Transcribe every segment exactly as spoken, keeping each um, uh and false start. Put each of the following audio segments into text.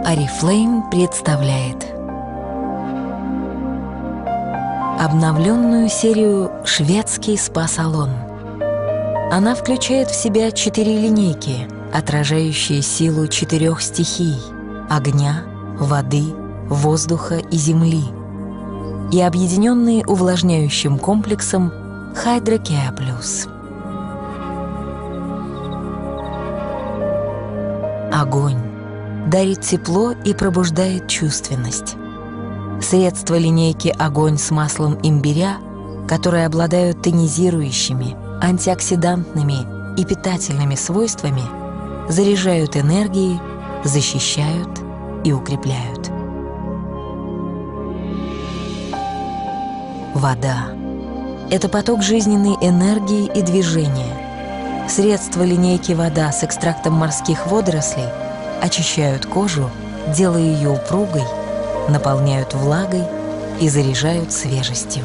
Oriflame представляет обновленную серию «Шведский спа-салон». Она включает в себя четыре линейки, отражающие силу четырех стихий – огня, воды, воздуха и земли, и объединенные увлажняющим комплексом Hydrocare Plus. Огонь дарит тепло и пробуждает чувственность. Средства линейки «Огонь» с маслом имбиря, которые обладают тонизирующими, антиоксидантными и питательными свойствами, заряжают энергией, защищают и укрепляют. Вода – это поток жизненной энергии и движения. Средства линейки «Вода» с экстрактом морских водорослей очищают кожу, делая ее упругой, наполняют влагой и заряжают свежестью.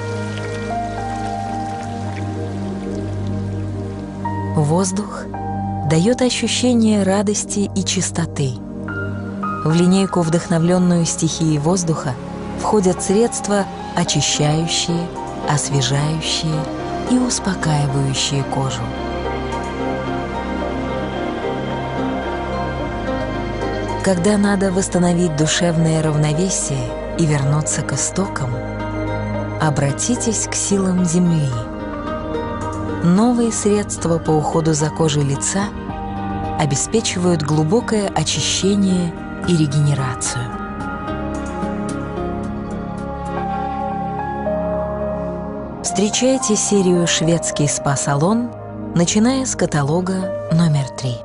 Воздух дает ощущение радости и чистоты. В линейку, вдохновленную стихией воздуха, входят средства, очищающие, освежающие и успокаивающие кожу. Когда надо восстановить душевное равновесие и вернуться к истокам, обратитесь к силам Земли. Новые средства по уходу за кожей лица обеспечивают глубокое очищение и регенерацию. Встречайте серию «Шведский спа-салон», начиная с каталога номер три.